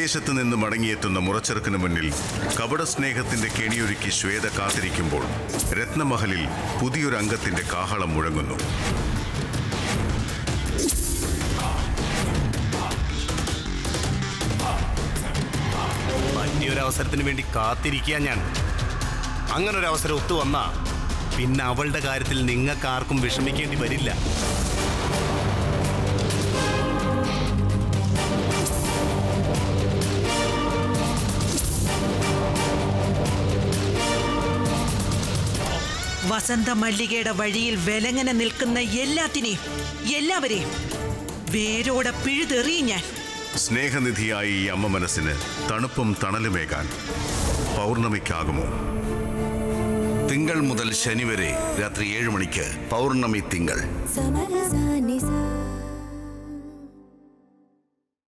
വിദേശത്ത് നിന്ന് മടങ്ങിയെത്തുന്ന മുറച്ചെറുക്കിന് മുന്നിൽ കപട സ്നേഹത്തിന്റെ കെണിയൊരുക്കി ശ്വേത കാത്തിരിക്കുമ്പോൾ രത്നമഹലിൽ പുതിയൊരു അംഗത്തിന്റെ കാഹളം മുഴങ്ങുന്നു. പറ്റിയൊരവസരത്തിന് വേണ്ടി കാത്തിരിക്കുക ഞാൻ. അങ്ങനൊരവസരം ഒത്തുവന്നാ പിന്നെ അവളുടെ കാര്യത്തിൽ നിങ്ങൾക്കാർക്കും വിഷമിക്കേണ്ടി വരില്ല. വസന്ത മല്ലികയുടെ വഴിയിൽ വിലങ്ങനെ നിൽക്കുന്ന എല്ലാവരെയും വേരോടെ പിഴുതെറിയും ഞാൻ. സ്നേഹനിധിയായ ഈ അമ്മ മനസ്സിന് തണുപ്പും തണലുമേകാൻ പൗർണമിക്കാകുമോ? തിങ്കൾ മുതൽ ശനി വരെ രാത്രി 7 മണിക്ക് പൗർണമി തിങ്കൾ.